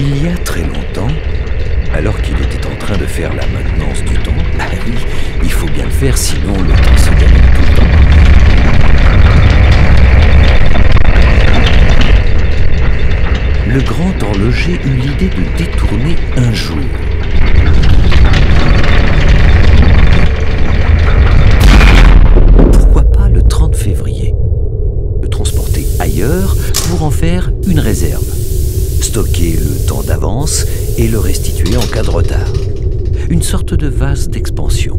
Il y a très longtemps, alors qu'il était en train de faire la maintenance du temps, ah oui, il faut bien le faire, sinon le temps se termine tout le temps. Le grand horloger eut l'idée de détourner un jour. Pourquoi pas le 30 février? Le transporter ailleurs pour en faire une réserve. Stocker le temps d'avance et le restituer en cas de retard. Une sorte de vase d'expansion.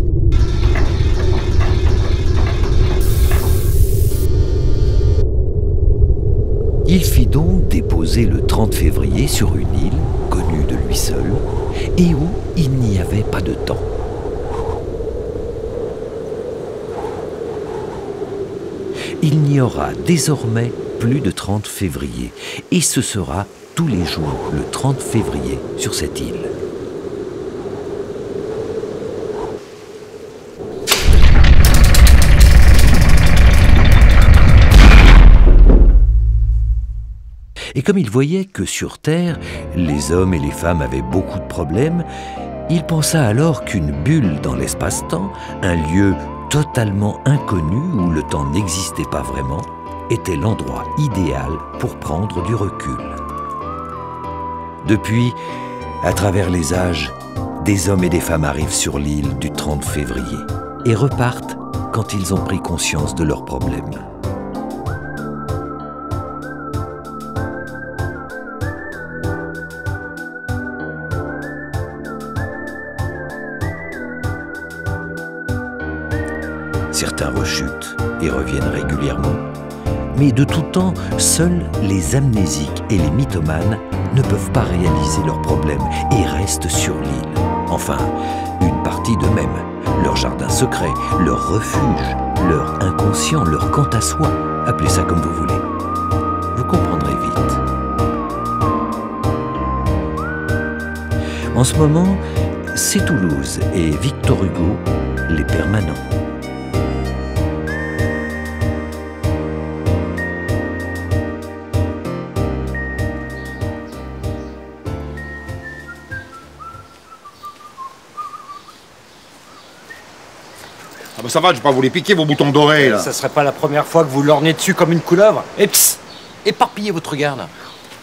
Il fit donc déposer le 30 février sur une île, connue de lui seul, et où il n'y avait pas de temps. Il n'y aura désormais plus de 30 février, et ce sera tous les jours le 30 février sur cette île. Et comme il voyait que sur Terre, les hommes et les femmes avaient beaucoup de problèmes, il pensa alors qu'une bulle dans l'espace-temps, un lieu totalement inconnu où le temps n'existait pas vraiment, était l'endroit idéal pour prendre du recul. Depuis, à travers les âges, des hommes et des femmes arrivent sur l'île du 30 février et repartent quand ils ont pris conscience de leurs problèmes. Certains rechutent et reviennent régulièrement, mais de tout temps, seuls les amnésiques et les mythomanes ne peuvent pas réaliser leurs problèmes et restent sur l'île. Enfin, une partie d'eux-mêmes, leur jardin secret, leur refuge, leur inconscient, leur quant à soi, appelez ça comme vous voulez. Vous comprendrez vite. En ce moment, c'est Toulouse et Victor Hugo, les permanents. Ah bah ça va, je vais pas vous les piquer vos boutons dorés là. Ça serait pas la première fois que vous lorgnez dessus comme une couleuvre? Et psst, éparpillez votre regard là.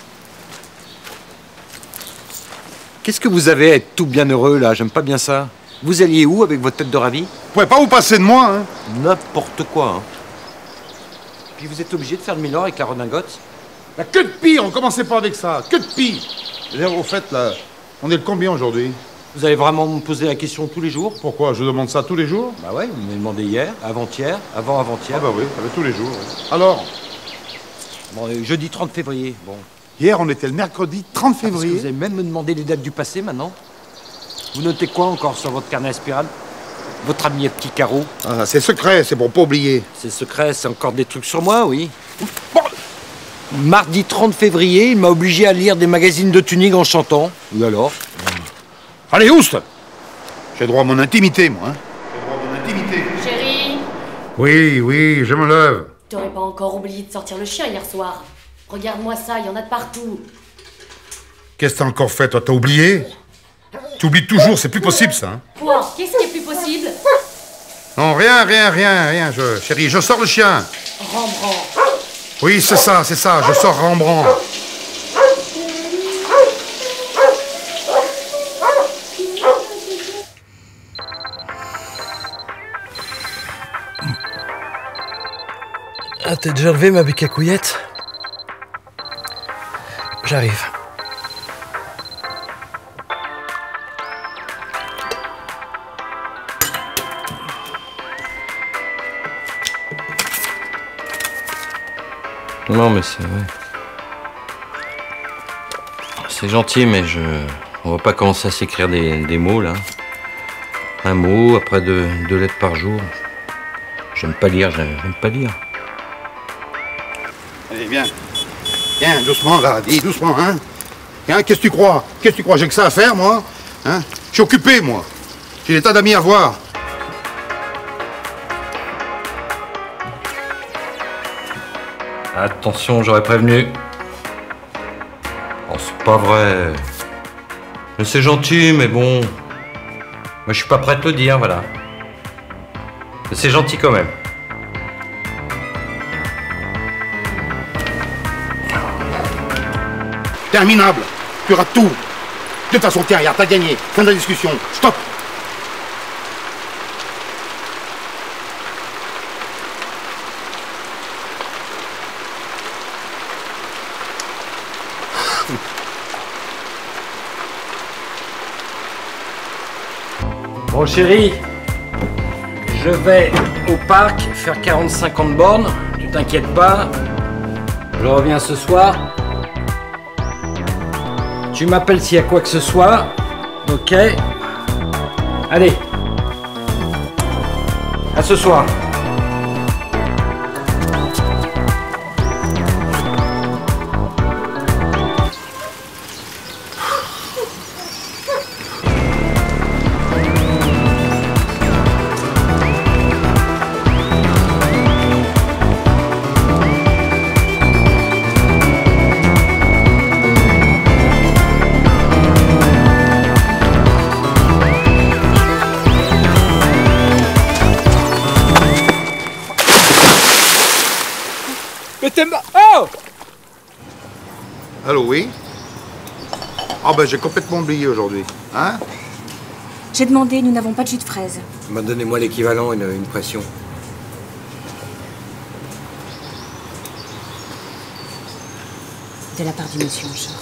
Qu'est-ce que vous avez à être tout bien heureux là? J'aime pas bien ça. Vous alliez où avec votre tête de ravi? Vous pouvez pas vous passer de moi, hein? N'importe quoi, hein. Puis vous êtes obligé de faire le Milan avec la redingote? La queue de pire, on commençait pas avec ça. Que de pire. D'ailleurs, au fait, là, on est le combien aujourd'hui? Vous allez vraiment me poser la question tous les jours? Pourquoi? Je demande ça tous les jours? Bah ouais, vous m'avez demandé hier, avant-hier, avant-avant-hier. Ah bah oui, tous les jours. Ouais. Alors? Bon, jeudi 30 février, bon. Hier, on était le mercredi 30 Parce que février. vous allez même me demander les dates du passé maintenant? Vous notez quoi encore sur votre carnet à spirale? Votre ami à petit carreau? Ah, c'est secret, c'est pour pas oublier. C'est secret, c'est encore des trucs sur moi, oui. Bon. Mardi 30 février, il m'a obligé à lire des magazines de tuning en chantant. Oui alors? Allez, oust! J'ai droit à mon intimité, moi, hein? J'ai droit à mon intimité. Chérie, Oui, je me lève. t'aurais pas encore oublié de sortir le chien hier soir? Regarde-moi ça, il y en a de partout. Qu'est-ce que t'as encore fait, toi? T'as oublié? Tu oublies toujours, c'est plus possible, ça, hein? Quoi? Qu'est-ce qui est plus possible? Non, rien. Chérie, je sors le chien. Rembrandt. Oui, c'est ça, je sors Rembrandt. Ah, t'as déjà levé ma bique à couillettes? J'arrive. Non, mais c'est vrai. C'est gentil, mais on va pas commencer à s'écrire des mots, là. Un mot, après deux lettres par jour. J'aime pas lire. Allez, viens. Viens, doucement, là, dis, doucement, hein. Hein, qu'est-ce que tu crois? J'ai que ça à faire, moi? Hein? Je suis occupé, moi. J'ai des tas d'amis à voir. Attention, j'aurais prévenu. On se pas vrai. Mais c'est gentil, mais bon... Moi, je suis pas prêt à te le dire, voilà. Mais c'est gentil quand même. T'es un minable. Tu rates tout. De toute façon, tiens, regarde, t'as gagné. Fin de la discussion. Stop. Bon chéri, je vais au parc faire 40-50 bornes, tu t'inquiètes pas, je reviens ce soir. Tu m'appelles s'il y a quoi que ce soit, ok? Allez, à ce soir. Mais t'es Oh! Allô, oui? Ah ben, j'ai complètement oublié aujourd'hui. Hein? J'ai demandé, nous n'avons pas de jus de fraise. Bah, donnez-moi l'équivalent, une pression. De la part du monsieur en short.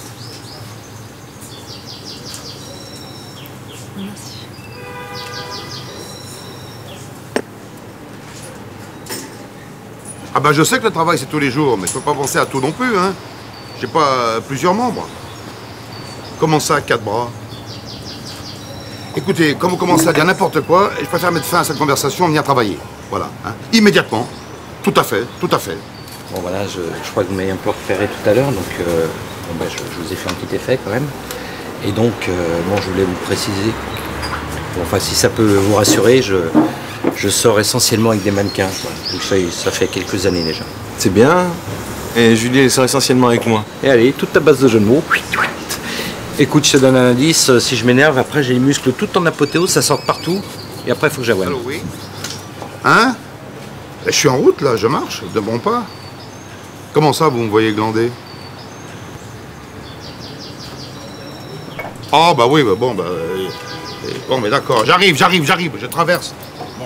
Merci. Ah ben, je sais que le travail, c'est tous les jours, mais faut pas penser à tout non plus, hein? J'ai pas plusieurs membres. Comment ça, 4 bras? Écoutez, quand vous commencez à dire n'importe quoi, je préfère mettre fin à cette conversation et venir travailler. Voilà, hein? Immédiatement. Tout à fait, tout à fait. Bon voilà, je crois que vous m'avez un peu repéré tout à l'heure, donc bon, bah, je vous ai fait un petit effet quand même. Et donc, bon, je voulais vous préciser, bon, enfin si ça peut vous rassurer, je sors essentiellement avec des mannequins. Quoi. Donc ça fait quelques années déjà. C'est bien. Et Julie, elle sort essentiellement avec moi. Et allez, toute ta base de jeux de mots. Écoute, je te donne un indice, si je m'énerve, après j'ai les muscles tout en apothéose, ça sort partout, et après il faut que j'avoue. Allô, oui? Hein? Je suis en route, là, je marche, de bon pas. Comment ça, vous me voyez glander? Oh, bah oui, bah bon, bah... bon, mais d'accord, j'arrive, je traverse. Bon.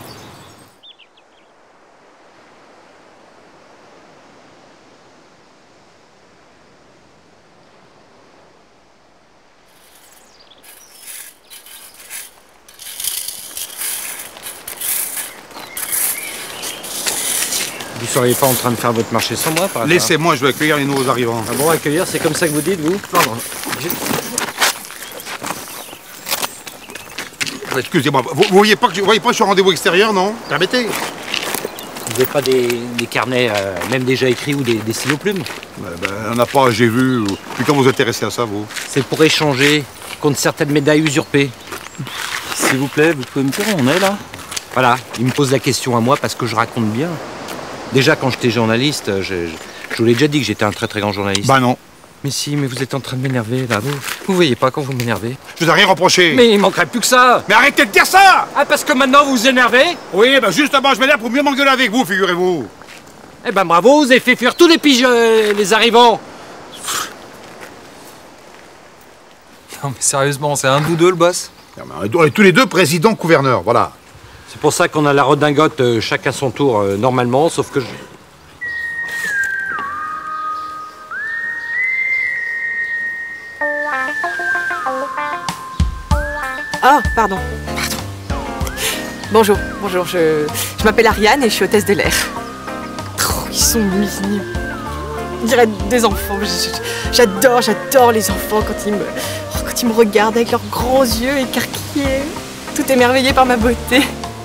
Vous seriez pas en train de faire votre marché sans moi, par hasard? Laissez-moi, je vais accueillir les nouveaux arrivants. Ah bon, accueillir, c'est comme ça que vous dites, vous? Pardon. Excusez-moi, vous voyez pas que je suis en rendez-vous extérieur, non? Permettez. Vous n'avez pas des carnets, même déjà écrits, ou des stylos plumes? On n'a pas, j'ai vu. Puis quand vous êtes intéressé à ça, vous? C'est pour échanger contre certaines médailles usurpées. S'il vous plaît, vous pouvez me dire où on est là? Voilà, il me pose la question à moi parce que je raconte bien. Déjà, quand j'étais journaliste, je vous l'ai déjà dit que j'étais un très très grand journaliste. Bah non. Mais si, mais vous êtes en train de m'énerver, là. Vous voyez pas quand vous m'énervez? Je vous ai rien reproché. Mais il manquerait plus que ça! Mais arrêtez de dire ça! Ah, parce que maintenant vous vous énervez? Oui, bah justement, je m'énerve pour mieux m'engueuler avec vous, figurez-vous. Eh ben bravo, vous avez fait fuir tous les les arrivants! Non mais sérieusement, c'est un bout d'eux le boss? On est tous les deux présidents-gouverneurs, voilà. C'est pour ça qu'on a la redingote chacun son tour, normalement, sauf que je... Ah, pardon. Bonjour, je m'appelle Ariane et je suis hôtesse de l'air. Oh, ils sont mignons. On dirait des enfants. J'adore les enfants quand ils me regardent avec leurs grands yeux écarquillés. Tout émerveillé par ma beauté.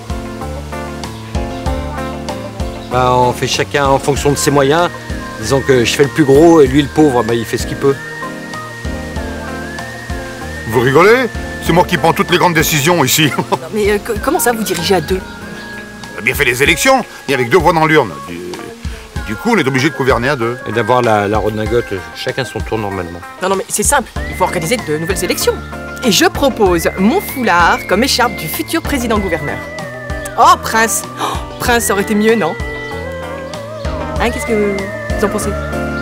Bah, on fait chacun en fonction de ses moyens. Disons que je fais le plus gros et lui, le pauvre, bah, il fait ce qu'il peut. Vous rigolez? C'est moi qui prends toutes les grandes décisions ici. Non, mais comment ça, vous dirigez à deux? On a bien fait les élections, et avec 2 voix dans l'urne. du coup, on est obligé de gouverner à deux. Et d'avoir la redingote, chacun son tour normalement. Non, mais c'est simple, il faut organiser de nouvelles élections. Et je propose mon foulard comme écharpe du futur président-gouverneur. Oh, Prince! Oh, Prince, ça aurait été mieux, non? Hein, qu'est-ce que vous en pensez?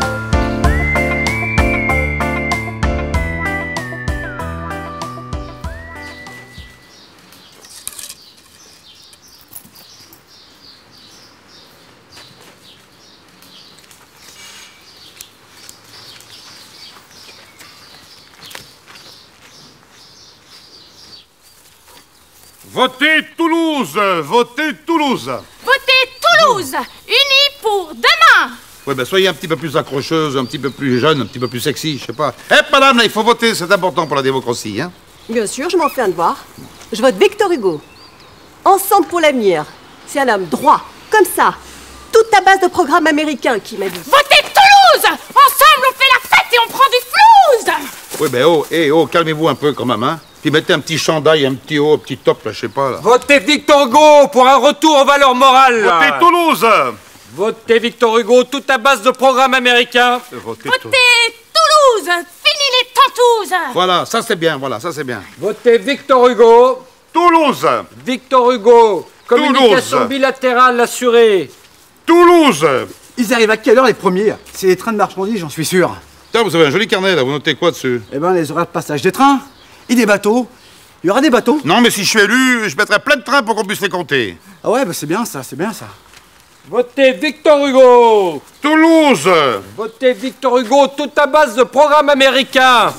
Votez Toulouse! Votez Toulouse! Votez Toulouse! Unis pour demain! Oui, ben soyez un petit peu plus accrocheuse, un petit peu plus jeune, un petit peu plus sexy, je sais pas. Eh, madame, là, il faut voter, c'est important pour la démocratie, hein? Bien sûr, je m'en fais un devoir. Je vote Victor Hugo. Ensemble pour l'avenir. C'est un homme droit, comme ça. Toute ta base de programme américain qui m'a dit. Votez Toulouse! Ensemble, on fait la fête et on prend du flouze! Oui, ben calmez-vous un peu quand même, hein? Puis mettez un petit chandail, un petit haut, un petit top, là, je sais pas, là. Votez Victor Hugo pour un retour aux valeurs morales. Votez Toulouse! Votez Victor Hugo, toute à base de programme américain. Votez Toulouse! Fini les tantouses! Voilà, ça c'est bien, voilà, ça c'est bien. Votez Victor Hugo. Toulouse! Victor Hugo, communication bilatérale assurée. Toulouse! Ils arrivent à quelle heure les premiers? C'est les trains de marchandises, j'en suis sûr. Tiens, vous avez un joli carnet là, vous notez quoi dessus? Eh ben, les horaires de passage des trains et des bateaux. Il y aura des bateaux? Non, mais si je suis élu, je mettrai plein de trains pour qu'on puisse les compter. Ah ouais, bah c'est bien ça, c'est bien ça. Votez Victor Hugo. Toulouse! Votez Victor Hugo, toute à base de programme américain.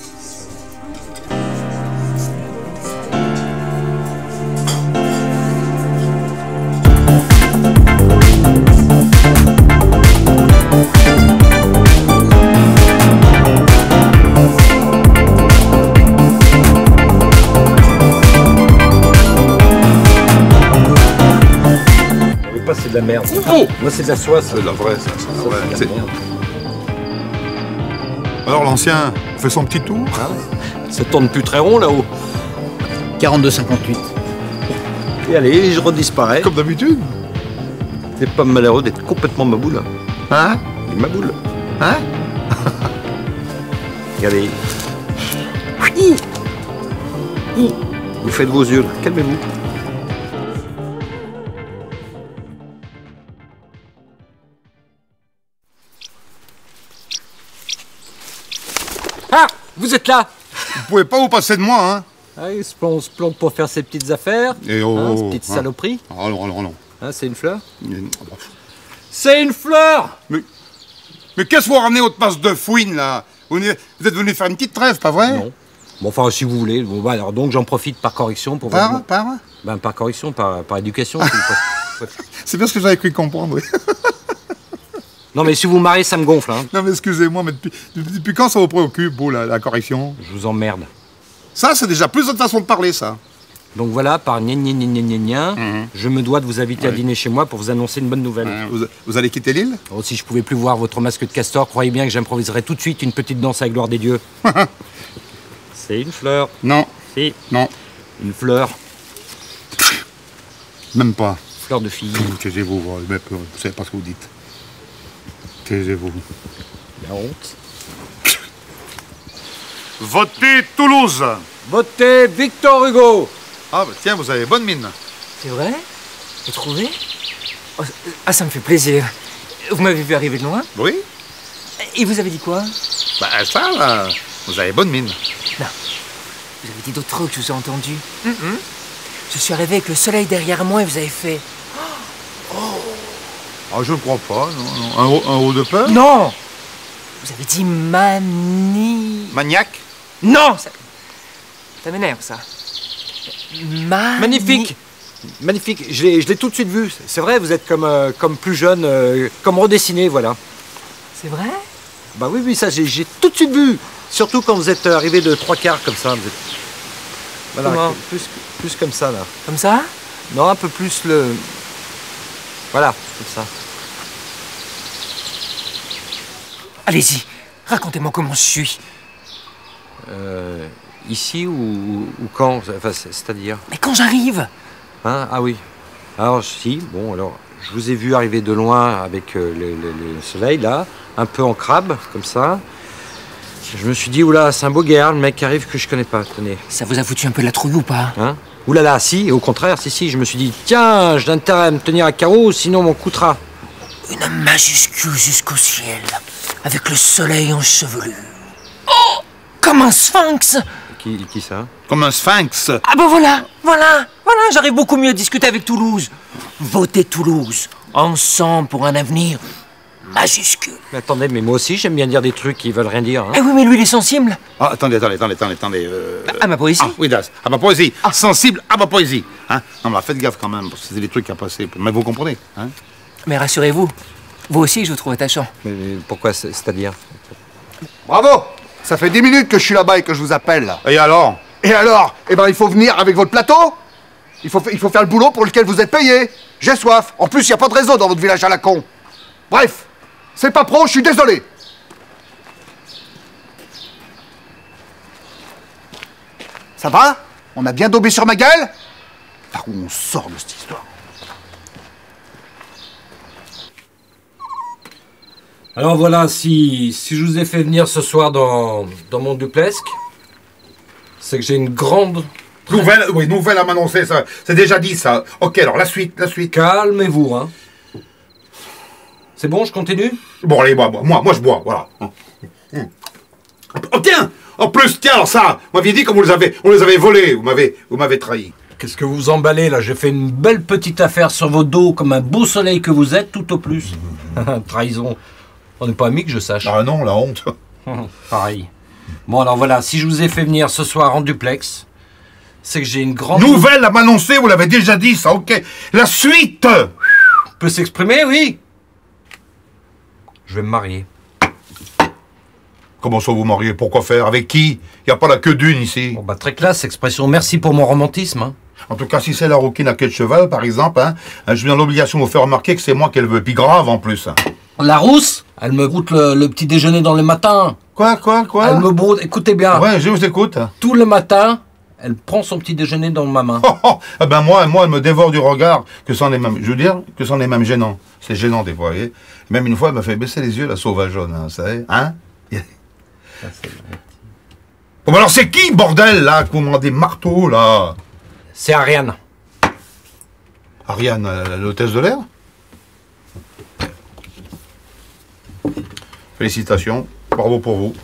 C'est de la merde. Oh, moi, c'est de la soie, ça. C'est de la vraie, ça. C'est de la vraie. C'est de la merde. Alors, l'ancien fait son petit tour. Hein, ça tourne plus très rond, là-haut. 42,58. Et allez, je redisparais. Comme d'habitude. C'est pas malheureux d'être complètement ma boule. Hein? Ma boule. Hein? Regardez. Vous faites vos yeux, là. Calmez-vous. Ah! Vous êtes là! Vous pouvez pas vous passer de moi, hein? Ah, on se plante pour faire ses petites affaires. Et ces petites saloperies. Non. Hein, c'est une fleur? C'est une fleur! Mais qu'est-ce que vous ramenez votre masse de fouine, là? Vous êtes venu faire une petite trêve, pas vrai? Non. Bon, enfin, si vous voulez. Bon, bah, alors, donc, j'en profite par correction pour... Par correction, par éducation. C'est bien ce que j'avais cru comprendre, oui. Non, mais si vous mariez, ça me gonfle, hein. Non, mais excusez-moi, mais depuis quand ça vous préoccupe, vous, la correction? Je vous emmerde. Ça, c'est déjà plus votre façon de parler, ça. Donc voilà, par gna, je me dois de vous inviter à dîner chez moi pour vous annoncer une bonne nouvelle. Vous allez quitter l'île? Oh, si je pouvais plus voir votre masque de castor, croyez bien que j'improviserais tout de suite une petite danse à la gloire des dieux. C'est une fleur. Non. Si. Non. Une fleur. Même pas. Fleur de fille. Taisez-vous, vous savez pas ce que vous dites. Taisez-vous. La honte. Votez Toulouse! Votez Victor Hugo! Ah, bah, tiens, vous avez bonne mine. C'est vrai? Vous trouvez? Ah, ça me fait plaisir. Vous m'avez vu arriver de loin? Oui. Et vous avez dit quoi? Bah, ça, là, vous avez bonne mine. Non. Vous avez dit d'autres trucs, je vous ai entendu. Je suis arrivé avec le soleil derrière moi et vous avez fait... Ah, je ne crois pas, non. Un haut de peur? Non! Vous avez dit Maniaque? Non! Ça m'énerve, ça. Magnifique! Magnifique, je l'ai tout de suite vu. C'est vrai, vous êtes comme plus jeune, comme redessiné, voilà. C'est vrai? Bah oui, ça, j'ai tout de suite vu. Surtout quand vous êtes arrivé de 3/4 comme ça. Vous êtes... Voilà, comment? Plus comme ça, là. Comme ça? Non, un peu plus le... Voilà, comme ça. Allez-y, racontez-moi comment je suis. Ici ou quand? Enfin, c'est-à-dire? Mais quand j'arrive? Hein? Ah oui. Alors, si, bon, alors, je vous ai vu arriver de loin avec le soleil, là, un peu en crabe, comme ça. Je me suis dit, oula, c'est un beau guerre, le mec qui arrive que je connais pas, tenez. Ça vous a foutu un peu la trouille ou pas? Hein? Oulala, si, au contraire, si, je me suis dit, tiens, j'ai intérêt à me tenir à carreau, sinon on m'en coûtera. Une majuscule jusqu'au ciel, avec le soleil enchevelu. Oh! Comme un sphinx! Qui ça? Comme un sphinx. Ah ben voilà, j'arrive beaucoup mieux à discuter avec Toulouse. Votez Toulouse, ensemble pour un avenir majuscule. Mais attendez, mais moi aussi j'aime bien dire des trucs qui veulent rien dire. Hein. Eh oui, mais lui il est sensible. Ah, attendez. À ma poésie. Ah, oui, à ma poésie. Sensible à ma poésie. Hein? Non, mais faites gaffe quand même, parce que c'est des trucs à passer. Mais vous comprenez, hein? Mais rassurez-vous, vous aussi je vous trouve attachant. Mais pourquoi, c'est-à-dire? Bravo! Ça fait 10 minutes que je suis là-bas et que je vous appelle. Là. Et alors? Et alors? Eh ben, il faut venir avec votre plateau. Il faut faire le boulot pour lequel vous êtes payé. J'ai soif. En plus, il n'y a pas de réseau dans votre village à la con. Bref, c'est pas pro, je suis désolé. Ça va? On a bien daubé sur ma gueule? Par où on sort de cette histoire? Alors voilà, si je vous ai fait venir ce soir dans mon duplesque, c'est que j'ai une grande... Nouvelle à m'annoncer, ça. C'est déjà dit, ça. Ok, alors la suite. Calmez-vous, hein. C'est bon, je continue? Bon, allez, moi, je bois, voilà. Oh, tiens! En plus, tiens, alors ça, vous m'aviez dit qu'on les avait volés, vous m'avez trahi. Qu'est-ce que vous emballez, là? J'ai fait une belle petite affaire sur vos dos, comme un beau soleil que vous êtes, tout au plus. Trahison. On n'est pas amis que je sache. Ah non, la honte. Pareil. Bon, alors voilà, si je vous ai fait venir ce soir en duplex, c'est que j'ai une grande... Nouvelle à m'annoncer, vous l'avez déjà dit, ça, ok. La suite! Peut s'exprimer, oui. Je vais me marier. Comment ça vous mariez? Pourquoi faire? Avec qui? Il n'y a pas la queue d'une ici. Bon, bah très classe, expression. Merci pour mon romantisme. Hein. En tout cas, si c'est la rouquine à queue de cheval, par exemple, hein, je suis dans l'obligation de vous faire remarquer que c'est moi qu'elle veut. Puis grave, en plus. La rousse, elle me broute le petit déjeuner dans le matin. Quoi? Elle me broute, écoutez bien. Ouais, je vous écoute. Tout le matin, elle prend son petit déjeuner dans ma main. Eh ben moi, elle me dévore du regard, que c'en est même, je veux dire, que c'en est même gênant. C'est gênant des fois, vous voyez. Même une fois, elle m'a fait baisser les yeux, la sauvageonne, hein, vous savez. Hein? Bon, alors c'est qui, bordel, là, qu'on m'a des marteaux, là? C'est Ariane. Ariane, l'hôtesse de l'air? Félicitations, bravo pour vous.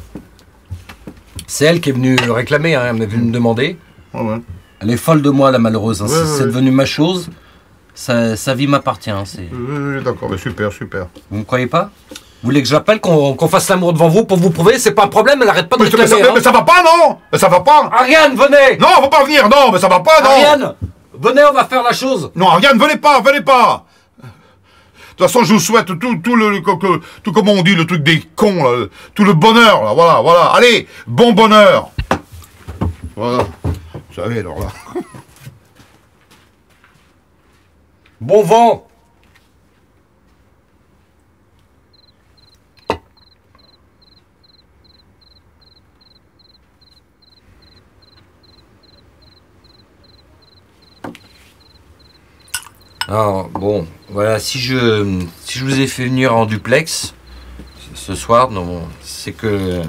C'est elle qui est venue réclamer, hein, elle est venue me demander. Ouais. Elle est folle de moi, la malheureuse. Hein. C'est devenu ma chose. Sa vie m'appartient. Oui, d'accord, mais super. Vous me croyez pas? Vous voulez que j'appelle, qu'on fasse l'amour devant vous pour vous prouver? C'est pas un problème, elle arrête pas de réclamer. Mais ça va pas, non? Mais ça va pas! Ariane, venez! Non, faut pas venir, non, mais ça va pas, non! Ariane, venez, on va faire la chose! Non, Ariane, venez pas! De toute façon, je vous souhaite tout comme on dit, le truc des cons, là, tout le bonheur, là, voilà. Allez, bon bonheur! Voilà. Vous savez, alors là. Bon vent! Alors, bon, voilà, si je vous ai fait venir en duplex ce soir, c'est que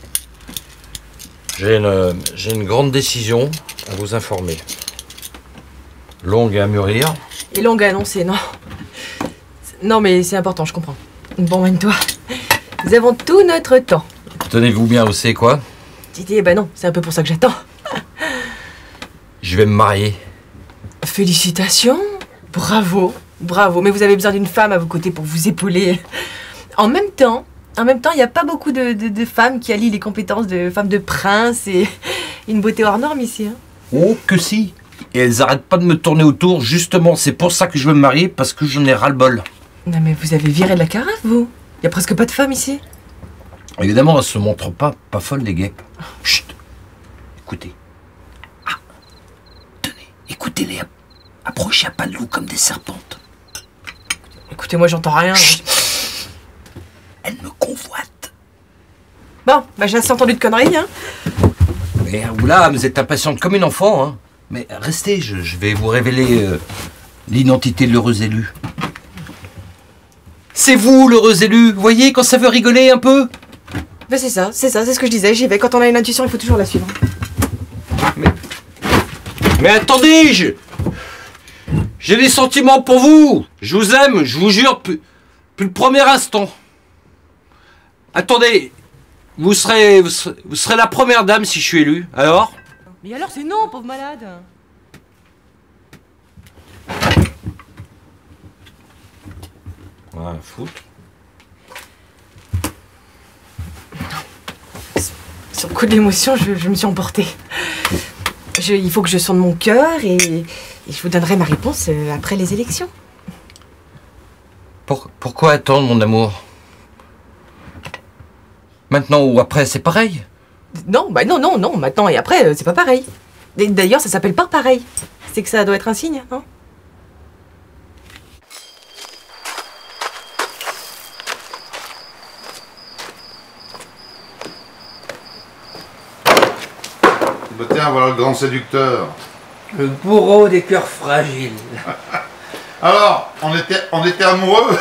j'ai une grande décision à vous informer. Longue à mûrir. Et longue à annoncer, non. Non, mais c'est important, je comprends. Bon, mène-toi. Nous avons tout notre temps. Tenez-vous bien, vous savez quoi? Didier, bah non, c'est un peu pour ça que j'attends. Je vais me marier. Félicitations. Bravo. Mais vous avez besoin d'une femme à vos côtés pour vous épauler. En même temps, il n'y a pas beaucoup de femmes qui allient les compétences de femmes de prince et une beauté hors norme ici. Hein. Oh, que si. Et elles arrêtent pas de me tourner autour. Justement, c'est pour ça que je veux me marier, parce que j'en ai ras-le-bol. Non mais vous avez viré de la carafe, vous. Il y a presque pas de femmes ici. Évidemment, elles se montrent pas folles, les guêpes. Chut. Écoutez. Ah. Tenez, écoutez-les. Approchez à pas de loup comme des serpentes. Écoutez, moi j'entends rien. Chut. Elles me convoitent. Bon, bah j'ai assez entendu de conneries, hein. Mais oula, vous êtes impatiente comme une enfant, hein. Mais restez, je vais vous révéler l'identité de l'heureux élu. C'est vous, l'heureux élu. Vous voyez, quand ça veut rigoler un peu. Ben c'est ça, c'est ce que je disais, j'y vais. Quand on a une intuition, il faut toujours la suivre. Mais attendez, j'ai des sentiments pour vous. Je vous aime, je vous jure, depuis le premier instant. Attendez, vous serez la première dame si je suis élu, alors? Mais alors c'est non, pauvre malade. Ouais, foutre. Sur le coup de l'émotion, je me suis emportée. Il faut que je sonde mon cœur et je vous donnerai ma réponse après les élections. Pourquoi attendre, mon amour? Maintenant ou après, c'est pareil? Non, bah non, maintenant et après, c'est pas pareil. D'ailleurs, ça s'appelle pas pareil. C'est que ça doit être un signe, non? Bah tiens, voilà le grand séducteur. Le bourreau des cœurs fragiles. Alors, on était amoureux.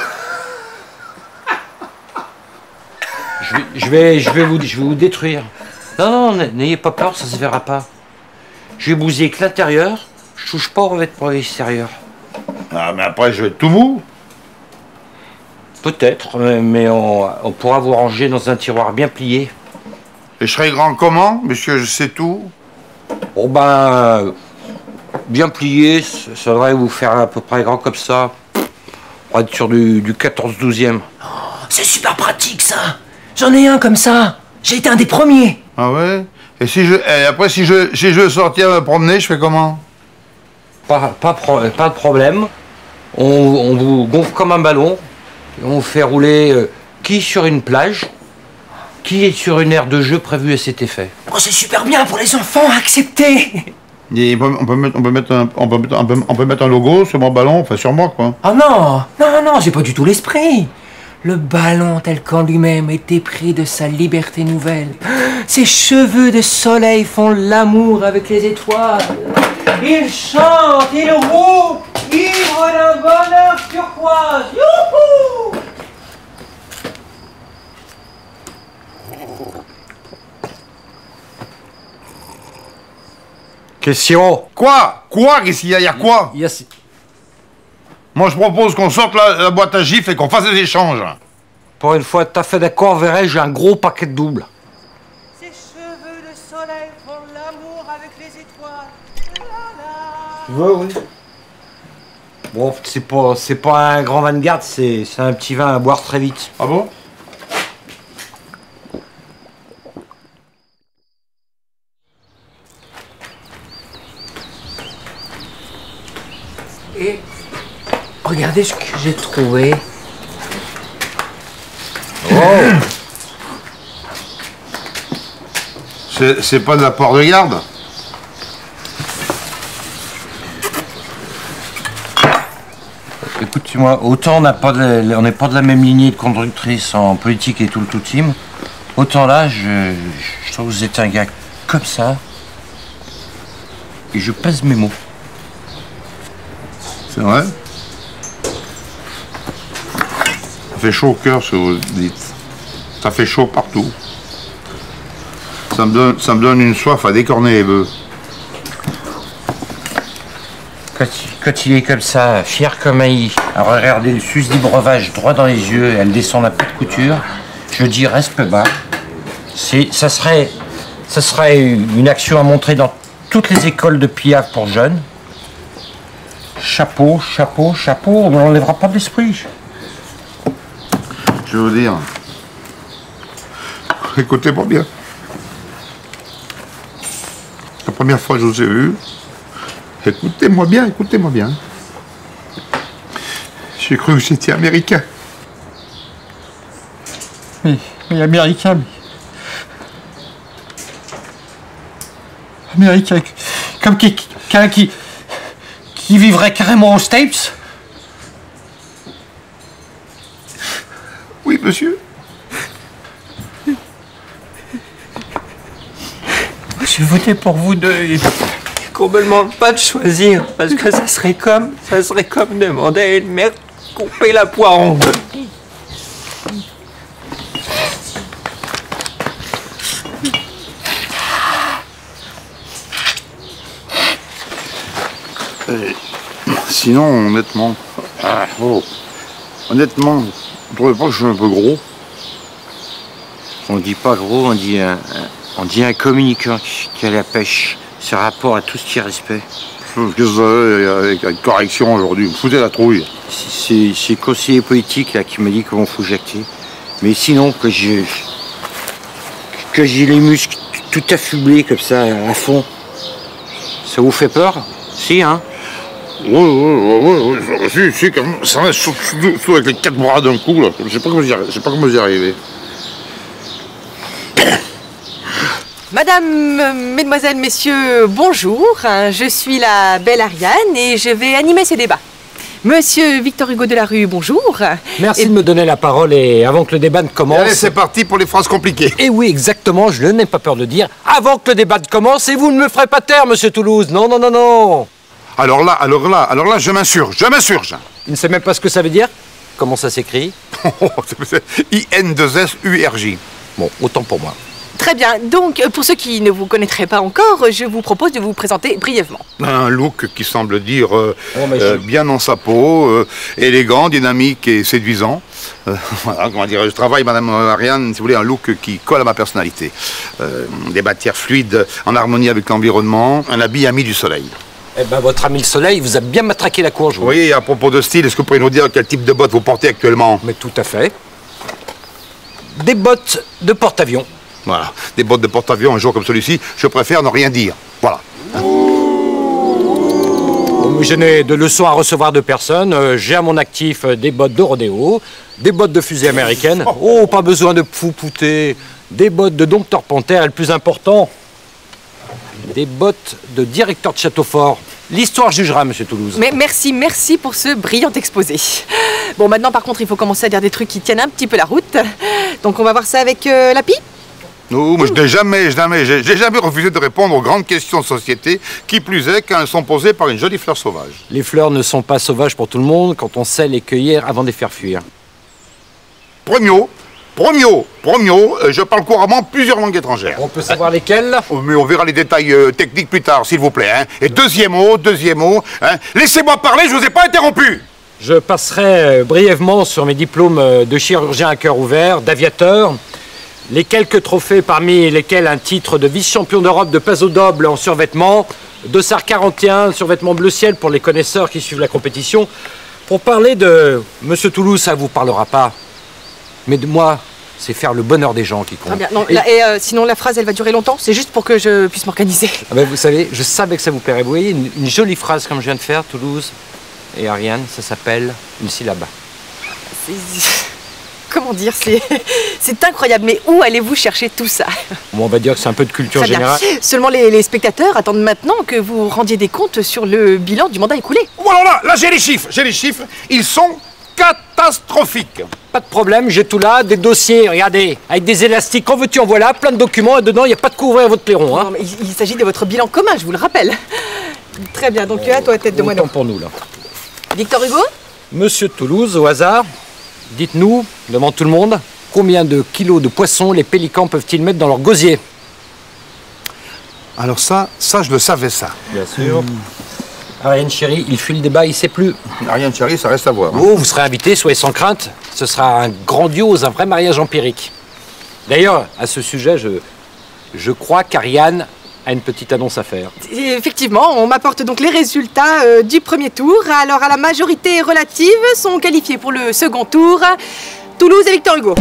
Je vais vous détruire. Non, n'ayez pas peur, ça se verra pas. Je vais bousiller que l'intérieur, je touche pas au revêtement extérieur. Ah, mais après, je vais être tout mou. Peut-être, mais on pourra vous ranger dans un tiroir bien plié. Et je serai grand comment, monsieur, je sais tout? Oh ben, bien plié, ça devrait vous faire à peu près grand comme ça. On va être sur du 14-12e. Oh, c'est super pratique, ça. J'en ai un comme ça. J'ai été un des premiers. Ah ouais? Et après, si je veux sortir me promener, je fais comment? Pas de problème. On vous gonfle comme un ballon. Et on vous fait rouler qui sur une plage, qui est sur une aire de jeu prévue à cet effet. Oh, c'est super bien pour les enfants, accepter. Et on peut mettre un logo sur mon ballon, enfin sur moi, quoi. Oh non, j'ai pas du tout l'esprit. Le ballon tel qu'en lui-même était pris de sa liberté nouvelle. Ses cheveux de soleil font l'amour avec les étoiles. Il chante, il roule, ivre d'un bonheur turquoise. Youhou! Question. Quoi? Qu'est-ce qu'il y a? Y a quoi? Moi, je propose qu'on sorte la boîte à gifles et qu'on fasse des échanges. Pour une fois, tout à fait d'accord, verrai, j'ai un gros paquet de doubles. Ses cheveux de soleil font l'amour avec les étoiles. Tu veux, oui. Bon, c'est pas un grand Vanguard, c'est un petit vin à boire très vite. Ah bon? Et regardez ce que j'ai trouvé. Oh! C'est pas de la porte de garde? Écoutez-moi, autant on n'est pas de la même lignée de conductrice en politique et tout le tout team, autant là, je trouve que vous êtes un gars comme ça, et je pèse mes mots. C'est vrai? Ça fait chaud au cœur, ce que vous dites. Ça fait chaud partout. Ça me donne une soif à décorner les bœufs. Quand il est comme ça, fier comme un à regarder le susdit breuvage droit dans les yeux et à le descendre à petite couture, je dis respect bas. Ça serait une action à montrer dans toutes les écoles de pillage pour jeunes. Chapeau, chapeau, chapeau, on ne l'enlèvera pas de l'esprit. Je veux dire, écoutez-moi bien. La première fois que je vous ai vu, écoutez-moi bien. J'ai cru que j'étais américain. Mais américain, américain, comme quelqu'un qui vivrait carrément aux States? Oui, monsieur. J'ai voté pour vous deux et qu'on me demande pas de choisir parce que ça serait comme demander à une mère de couper la poire en deux. sinon, honnêtement... Honnêtement, vous trouvez pas que je suis un peu gros? On dit pas gros, on dit un communicant qui a la pêche. C'est rapport à tout ce qui est respect. Qu'est-ce que vous avez avec correction aujourd'hui? Vous foutez la trouille. C'est le conseiller politique là qui m'a dit comment faut jacter. Mais sinon, que j'ai les muscles tout affublés comme ça, à fond, ça vous fait peur? Si, hein? Oui, si, quand même. Ça va, surtout avec les 4 bras d'un coup, là. Je sais pas comment j'y arriver. Madame, mesdemoiselles, messieurs, bonjour. Je suis la belle Ariane et je vais animer ce débat. Monsieur Victor Hugo de la Rue, bonjour. Merci de me donner la parole et avant que le débat ne commence... Allez, c'est parti pour les phrases compliquées. Et oui, exactement, je n'ai pas peur de dire, avant que le débat ne commence, et vous ne me ferez pas taire, monsieur Toulouse. Non, non, non, non. Alors là, je m'insurge. Il ne sait même pas ce que ça veut dire? Comment ça s'écrit? I-N-2-S-U-R-J. Bon, autant pour moi. Très bien. Donc, pour ceux qui ne vous connaîtraient pas encore, je vous propose de vous présenter brièvement. Un look qui semble dire bien dans sa peau, élégant, dynamique et séduisant. Voilà, comment dire, je travaille, madame Ariane, si vous voulez, un look qui colle à ma personnalité. Des matières fluides en harmonie avec l'environnement, un habit ami du soleil. Eh ben, votre ami le soleil vous a bien matraqué la courge. Vous. Oui, à propos de style, est-ce que vous pourriez nous dire quel type de bottes vous portez actuellement? Mais tout à fait. Des bottes de porte-avions. Voilà, des bottes de porte-avions, un jour comme celui-ci, je préfère ne rien dire. Voilà. Je n'ai de leçons à recevoir de personne. J'ai à mon actif des bottes de rodéo, des bottes de fusée américaine. Oh, pas besoin de poupouter. Des bottes de dompteur panthère et le plus important, des bottes de directeur de château fort. L'histoire jugera, monsieur Toulouse. Mais merci pour ce brillant exposé. Bon, maintenant, par contre, il faut commencer à dire des trucs qui tiennent un petit peu la route. Donc, on va voir ça avec Lapi. Non, mais j'ai jamais refusé de répondre aux grandes questions de société, qui plus est quand elles sont posées par une jolie fleur sauvage. Les fleurs ne sont pas sauvages pour tout le monde quand on sait les cueillir avant de les faire fuir. Promio, je parle couramment plusieurs langues étrangères. On peut savoir lesquelles? Mais on verra les détails techniques plus tard, s'il vous plaît. Hein. Et deuxième mot, hein. Laissez-moi parler, je vous ai pas interrompu. Je passerai brièvement sur mes diplômes de chirurgien à cœur ouvert, d'aviateur, les quelques trophées parmi lesquels un titre de vice-champion d'Europe de peso double en survêtement, Dossard 41, survêtement bleu ciel pour les connaisseurs qui suivent la compétition. Pour parler de Monsieur Toulouse, ça vous parlera pas. Mais de moi, c'est faire le bonheur des gens qui compte. Très bien. Non, sinon, la phrase, elle va durer longtemps. C'est juste pour que je puisse m'organiser. Ah ben, vous savez, je savais que ça vous plairait. Vous voyez, une jolie phrase comme je viens de faire, Toulouse et Ariane, ça s'appelle une syllabe. Comment dire, c'est incroyable. Mais où allez-vous chercher tout ça? Bon, on va dire que c'est un peu de culture Très bien. générale. Seulement, les spectateurs attendent maintenant que vous rendiez des comptes sur le bilan du mandat écoulé. Voilà, là j'ai les chiffres. Ils sont catastrophiques. Pas de problème, j'ai tout là, des dossiers, regardez, avec des élastiques, en veux-tu en voilà, plein de documents, et dedans, il n'y a pas de couvrir votre clairon. Hein. Non, mais il s'agit de votre bilan commun, je vous le rappelle. Très bien, donc à toi, tête de moineau. Pour nous, là. Victor Hugo? Monsieur Toulouse, au hasard, dites-nous, devant tout le monde, combien de kilos de poissons les pélicans peuvent-ils mettre dans leur gosier? Alors ça, je le savais, ça. Bien sûr. Ariane chérie, il fuit le débat, il sait plus. Ariane chérie, ça reste à voir. Oh, vous serez invité, soyez sans crainte. Ce sera un grandiose, un vrai mariage empirique. D'ailleurs, à ce sujet, je crois qu'Ariane a une petite annonce à faire. Effectivement, on m'apporte donc les résultats du premier tour. Alors, à la majorité relative, sont qualifiés pour le second tour Toulouse et Victor Hugo.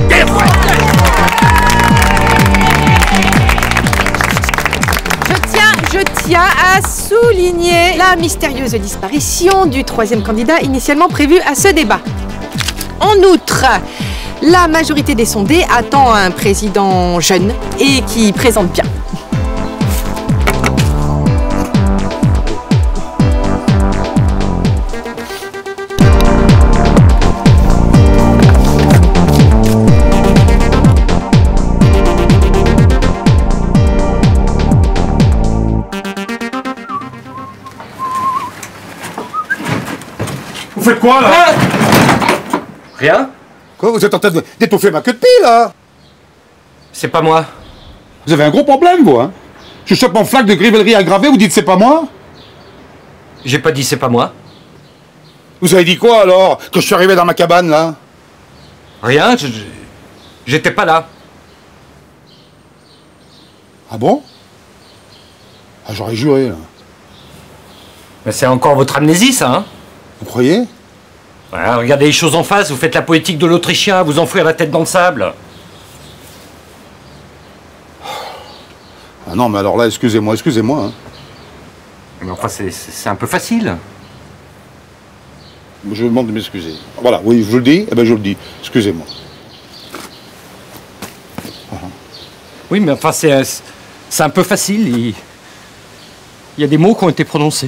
Je tiens à souligner la mystérieuse disparition du troisième candidat initialement prévu à ce débat. En outre, la majorité des sondés attend un président jeune et qui présente bien. Vous faites quoi, là? Rien? Quoi, vous êtes en train d'étouffer ma queue de pie, là? C'est pas moi. Vous avez un gros problème, vous, hein? Je chope mon flaque de grivellerie aggravée, vous dites c'est pas moi? J'ai pas dit c'est pas moi. Vous avez dit quoi alors, quand je suis arrivé dans ma cabane là? Rien, j'étais pas là. Ah bon? Ah, j'aurais juré là. Mais c'est encore votre amnésie, ça, hein? Vous croyez? Voilà, regardez les choses en face, vous faites la poétique de l'Autrichien, vous enfouir la tête dans le sable. Ah non, mais alors là, excusez-moi, hein. Mais enfin, c'est un peu facile. Je vous demande de m'excuser. Voilà, oui, je vous le dis, eh ben je le dis. Excusez-moi. Oui, mais enfin, c'est un peu facile. Il y a des mots qui ont été prononcés.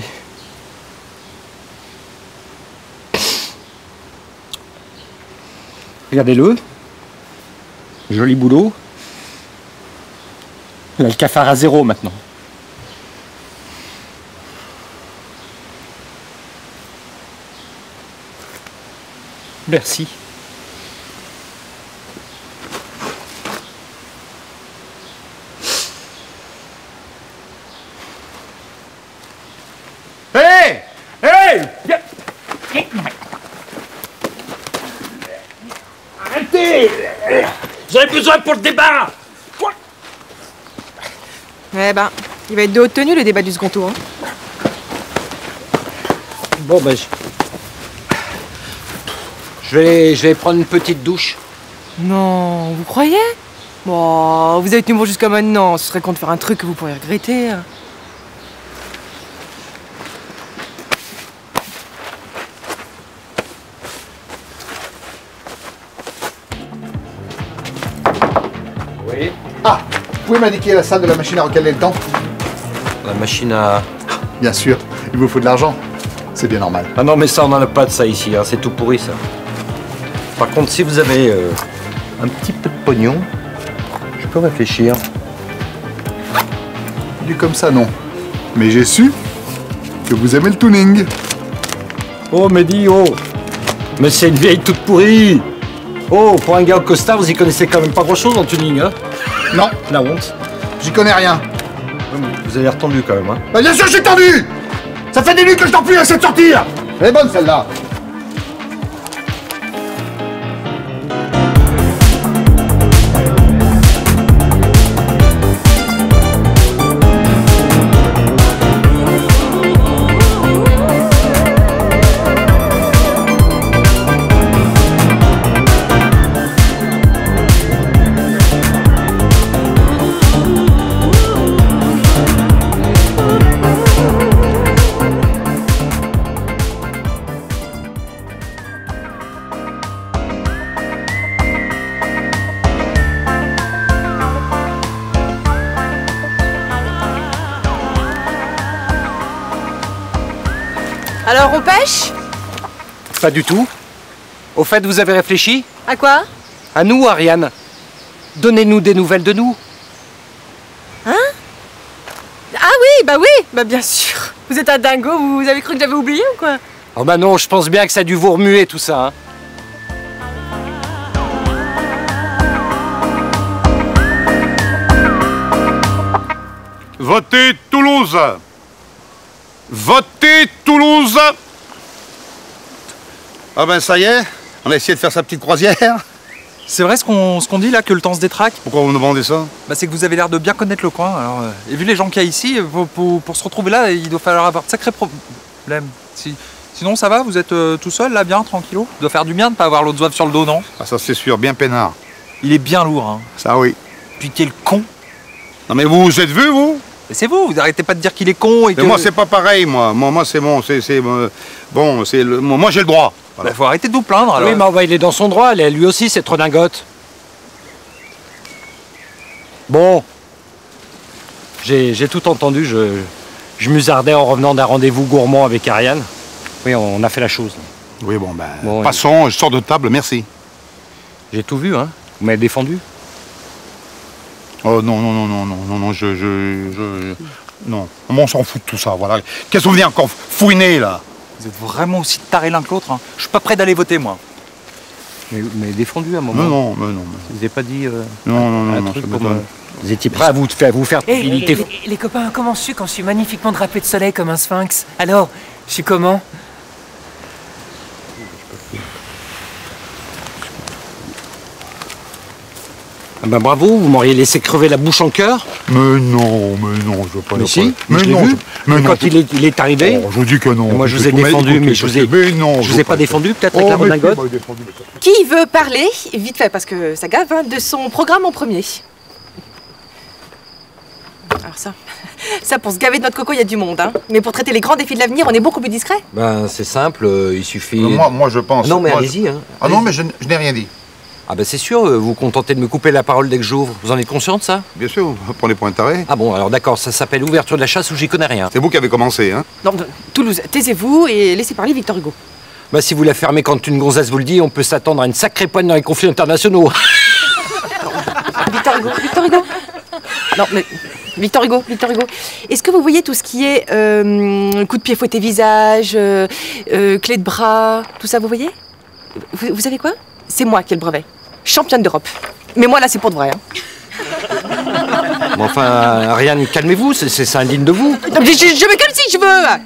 Regardez-le. Joli boulot. Il a le cafard à 0 maintenant. Merci. Hé! Hé! Arrêtez! J'en ai besoin pour le débat! Eh ben, il va être de haute tenue le débat du second tour. Hein. Bon, ben, je vais prendre une petite douche. Non, vous croyez? Bon, vous avez tenu bon jusqu'à maintenant, ce serait con de faire un truc que vous pourriez regretter. Oui. Ah, vous pouvez m'indiquer la salle de la machine à recaler le temps? La machine à... Bien sûr, il vous faut de l'argent. C'est bien normal. Ah non, mais ça, on n'en a pas de ça ici, hein. C'est tout pourri, ça. Par contre, si vous avez un petit peu de pognon, je peux réfléchir. Du comme ça, non. Mais j'ai su que vous aimez le tuning. Oh, Mehdi, oh! Mais c'est une vieille toute pourrie! Oh, pour un gars au costard, vous y connaissez quand même pas grand-chose en tuning, hein? Non. La honte. J'y connais rien. Vous avez l'air tendu quand même, hein? Bah bien sûr, je suis tendu! Ça fait des nuits que je t'en prie, essaie de sortir! Elle est bonne, celle-là! Alors, on pêche? Pas du tout. Au fait, vous avez réfléchi? À quoi? À nous, Ariane. Donnez-nous des nouvelles de nous. Hein? Ah oui, bah bien sûr. Vous êtes un dingo, vous avez cru que j'avais oublié ou quoi? Oh bah non, je pense bien que ça a dû vous remuer tout ça, hein. Votez Toulouse! Votez Toulouse! Ah ben ça y est, on a essayé de faire sa petite croisière. C'est vrai ce qu'on dit là, que le temps se détraque? Pourquoi vous me demandez ça? Bah c'est que vous avez l'air de bien connaître le coin, alors... et vu les gens qu'il y a ici, pour se retrouver là, il doit falloir avoir de sacrés problèmes. Sinon ça va, vous êtes tout seul là, bien, tranquillou? Ça doit faire du bien de pas avoir l'autre zouave sur le dos, non? Ah ça c'est sûr, bien peinard. Il est bien lourd, hein. Ça oui. Puis quel con! Non mais vous vous êtes vu, vous? Mais c'est vous arrêtez pas de dire qu'il est con et que... Mais moi c'est pas pareil, moi. Moi c'est bon, bon, moi j'ai le droit. Voilà. Bah, faut arrêter de vous plaindre alors. Oui, mais il est dans son droit, lui aussi c'est redingote. Bon, j'ai tout entendu, je musardais en revenant d'un rendez-vous gourmand avec Ariane. Oui, on a fait la chose. Oui, bon, ben, passons, je sors de table, merci. J'ai tout vu, hein. Vous m'avez défendu. Oh non, non, on s'en fout de tout ça, voilà. Qu'est-ce qu'on vient encore fouiner, là? Vous êtes vraiment aussi tarés l'un que l'autre, hein. Je suis pas prêt d'aller voter, moi. Mais défendu à un moment. Non. Vous n'avez pas dit non, Vous étiez prêt à vous faire militer. Les copains, comment je suis quand je suis magnifiquement drapé de soleil comme un sphinx? Alors, je suis comment? Ah bah bravo, vous m'auriez laissé crever la bouche en cœur. Mais non, je veux pas. Mais si, mais je l'ai non, vu. mais Quand il est arrivé. Oh, je vous dis que non. Moi je vous ai défendu, mais je vous ai pas défendu peut-être avec la redingote. Qui veut parler, vite fait, parce que ça gave, hein, de son programme en premier? Alors ça pour se gaver de notre coco, il y a du monde, hein. Mais pour traiter les grands défis de l'avenir, on est beaucoup plus discret. Ben c'est simple, il suffit... Moi je pense... Non mais allez-y, hein. Ah non, mais je n'ai rien dit. Ah ben c'est sûr, vous vous contentez de me couper la parole dès que j'ouvre. Vous en êtes conscient de ça? Bien sûr, vous prenez pour un taré. Ah bon, alors d'accord, ça s'appelle ouverture de la chasse ou j'y connais rien. C'est vous qui avez commencé, hein. Non, Toulouse, taisez-vous et laissez parler Victor Hugo. Bah si vous la fermez quand une gonzesse vous le dit, on peut s'attendre à une sacrée poigne dans les conflits internationaux. Victor Hugo. Non, mais Victor Hugo. Est-ce que vous voyez tout ce qui est coup de pied fouetté visage, clé de bras, tout ça, vous voyez? Vous savez quoi? C'est moi qui ai le brevet. Championne d'Europe. Mais moi, là, c'est pour de vrai. Hein. Mais enfin, Ariane, calmez-vous, c'est indigne de vous. Non, mais je me calme si je veux.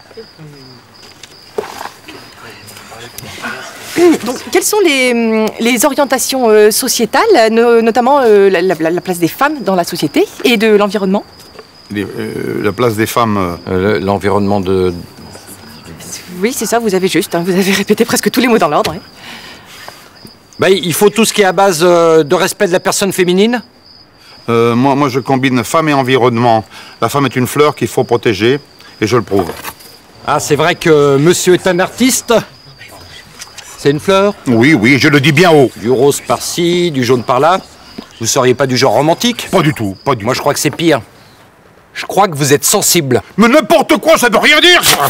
Donc, quelles sont les orientations sociétales, notamment la place des femmes dans la société et de l'environnement? La place des femmes... L'environnement de... Oui, c'est ça, vous avez juste. Hein, vous avez répété presque tous les mots dans l'ordre. Hein. Bah, il faut tout ce qui est à base de respect de la personne féminine. Moi, je combine femme et environnement. La femme est une fleur qu'il faut protéger, et je le prouve. Ah, c'est vrai que monsieur est un artiste. C'est une fleur? Oui, je le dis bien haut. Du rose par-ci, du jaune par-là. Vous seriez pas du genre romantique? Pas du tout, pas du tout. Moi, je crois que c'est pire. Je crois que vous êtes sensible. Mais n'importe quoi, ça veut rien dire, ça.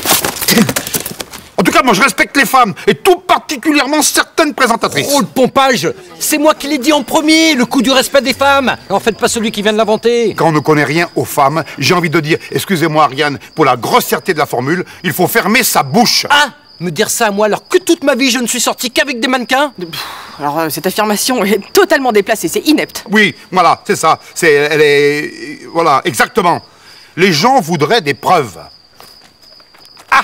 En tout cas, moi, je respecte les femmes, et tout particulièrement certaines présentatrices. Oh, le pompage! C'est moi qui l'ai dit en premier, le coup du respect des femmes! En fait, pas celui qui vient de l'inventer. Quand on ne connaît rien aux femmes, j'ai envie de dire, excusez-moi, Ariane, pour la grossièreté de la formule, il faut fermer sa bouche. Ah! Me dire ça à moi alors que toute ma vie je ne suis sorti qu'avec des mannequins? Alors cette affirmation est totalement déplacée, c'est inepte. Oui, voilà, c'est ça. Elle est... Voilà, exactement. Les gens voudraient des preuves. Ah!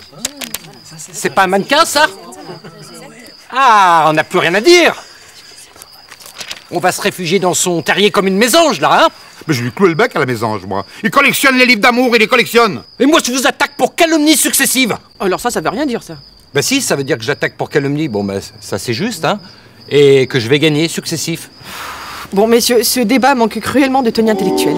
C'est pas un mannequin, ça? Ah, on n'a plus rien à dire. On va se réfugier dans son terrier comme une mésange, là, hein? Mais je lui cloue le bec à la mésange, moi. Il collectionne les livres d'amour, il les collectionne. Et moi, je vous attaque pour calomnie successive. Alors ça veut rien dire, ça. Bah si, ça veut dire que j'attaque pour calomnie. Bon, bah ça c'est juste, hein. Et que je vais gagner successif. Bon, messieurs, ce débat manque cruellement de tenue intellectuelle.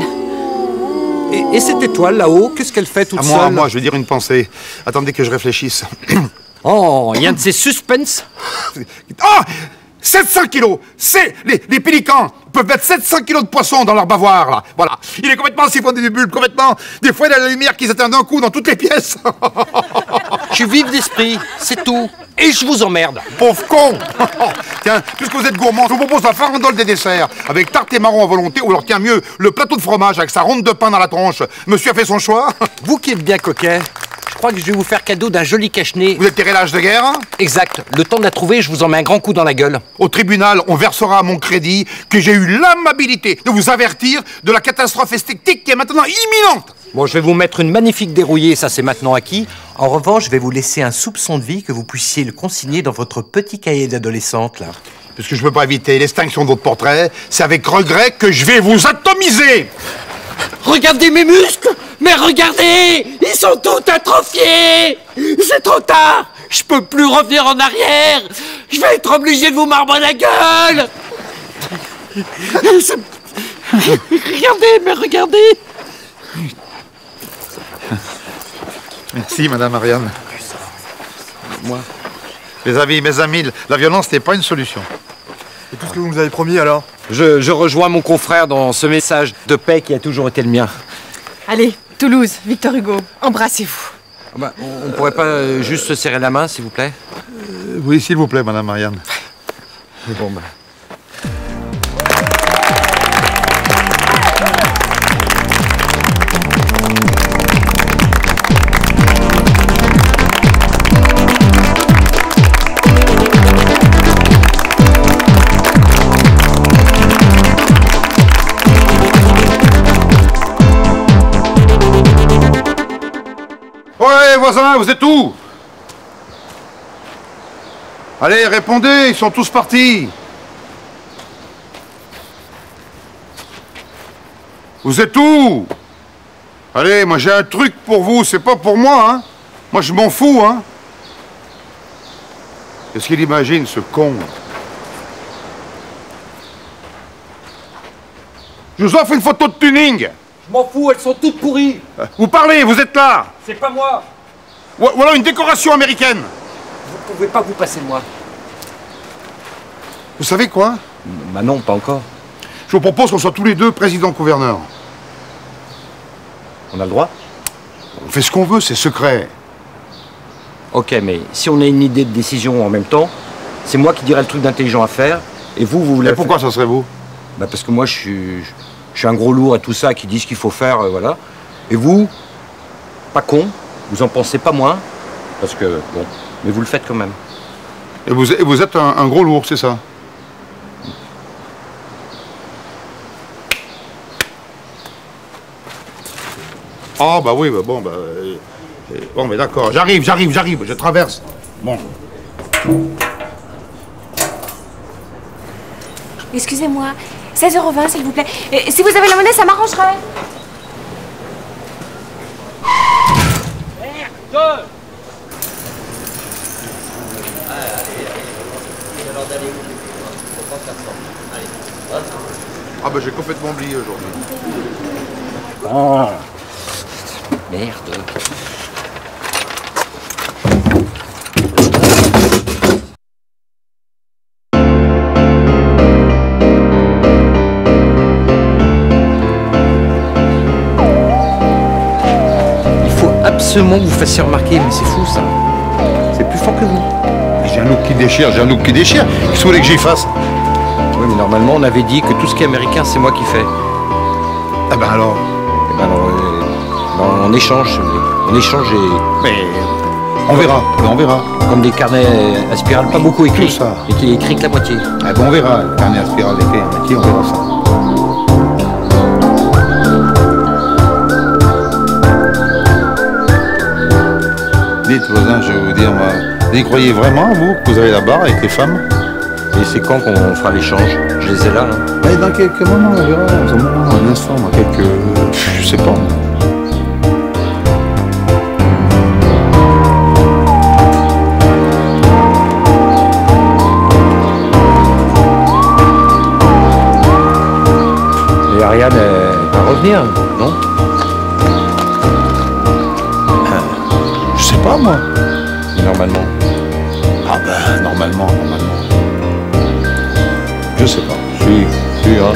Et cette étoile, là-haut, qu'est-ce qu'elle fait toute seule? Moi, je vais dire une pensée. Attendez que je réfléchisse. Oh, il y a un de ces suspens. Oh 700 kilos. C'est les pélicans peuvent mettre 700 kilos de poissons dans leur bavoir, là. Voilà. Il est complètement siphonné du bulbe, complètement. Des fois, il y a la lumière qui s'éteint d'un coup dans toutes les pièces. Je suis vif d'esprit, c'est tout. Et je vous emmerde. Pauvre con. Tiens, puisque vous êtes gourmand, je vous propose la farandole des desserts, avec tarte et marron à volonté, ou alors, tiens, mieux, le plateau de fromage avec sa ronde de pain dans la tronche. Monsieur a fait son choix. Vous qui êtes bien coquet, je crois que je vais vous faire cadeau d'un joli cache-nez. Vous êtes tiré l'âge de guerre? Exact. Le temps de la trouver, je vous en mets un grand coup dans la gueule. Au tribunal, on versera à mon crédit que j'ai eu l'amabilité de vous avertir de la catastrophe esthétique qui est maintenant imminente. Bon, je vais vous mettre une magnifique dérouillée, ça c'est maintenant acquis. En revanche, je vais vous laisser un soupçon de vie que vous puissiez le consigner dans votre petit cahier d'adolescente, là. Puisque je ne peux pas éviter l'extinction de votre portrait, c'est avec regret que je vais vous atomiser. Regardez mes muscles! Mais regardez! Ils sont tous atrophiés! C'est trop tard! Je peux plus revenir en arrière! Je vais être obligé de vous marbrer la gueule! Regardez, mais regardez! Merci, Madame Ariane. Moi. Mes amis, la violence n'est pas une solution. Et tout ce que vous nous avez promis, alors? Je rejoins mon confrère dans ce message de paix qui a toujours été le mien. Allez, Toulouse, Victor Hugo, embrassez-vous. Bah, on pourrait pas juste se serrer la main, s'il vous plaît? Oui, s'il vous plaît, Madame Ariane. Bon, bah... Ouais, voisins, vous êtes où? Allez, répondez, ils sont tous partis. Vous êtes où? Allez, moi j'ai un truc pour vous, c'est pas pour moi, hein. Moi je m'en fous, hein. Qu'est-ce qu'il imagine, ce con? Je vous offre une photo de tuning. Je m'en fous, elles sont toutes pourries. Vous parlez, vous êtes là. C'est pas moi. Ou alors une décoration américaine. Vous pouvez pas vous passer de moi. Vous savez quoi? Bah non, pas encore. Je vous propose qu'on soit tous les deux président-gouverneur. On a le droit? On fait ce qu'on veut, c'est secret. Ok, mais si on a une idée de décision en même temps, c'est moi qui dirai le truc d'intelligent à faire, et vous voulez... Et pourquoi ça serait vous? Bah parce que moi, je suis un gros lourd et tout ça, qui dit ce qu'il faut faire, voilà. Et vous, pas con, vous en pensez pas moins, parce que, bon, mais vous le faites quand même. Et vous êtes un gros lourd, c'est ça? Ah bah oui, bah bon, bon, mais d'accord, j'arrive, je traverse. Bon. Excusez-moi, 16,20 € s'il vous plaît. Et si vous avez la monnaie, ça m'arrangerait. Merde! Ah bah j'ai complètement oublié aujourd'hui. Oh. Merde. Il faut absolument que vous fassiez remarquer, mais c'est fou ça. C'est plus fort que vous. J'ai un look qui déchire, Qu'est-ce que vous voulez que j'y fasse? Oui, mais normalement, on avait dit que tout ce qui est américain, c'est moi qui fais. Ah ben alors? Eh ben alors, on échange, on échange et... Mais on verra, Comme des carnets à spirale, pas beaucoup écrits. Tout ça. Et qui écrit que la moitié. Ah ben on verra, le carnet à spirale écrit à moitié, on verra ça. Dites, voisin, je vais vous dire, moi, vous y croyez vraiment, vous, que vous avez la barre avec les femmes? Et c'est quand qu'on fera l'échange? Je les ai là, hein. Mais dans quelques moments, on verra, dans un moment, un instant, dans quelques... je sais pas. Et Ariane, elle va revenir, non? Je sais pas, moi. Normalement. Ah ben, normalement. Je sais pas. Si, hein.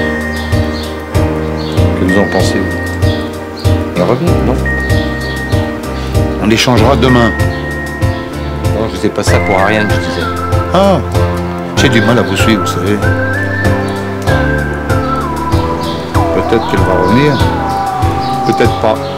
Que vous en pensez, vous? Elle revient, non? On échangera demain. Non, je sais pas ça pour Ariane, je disais. Ah, j'ai du mal à vous suivre, vous savez. Peut-être qu'elle va revenir, peut-être pas.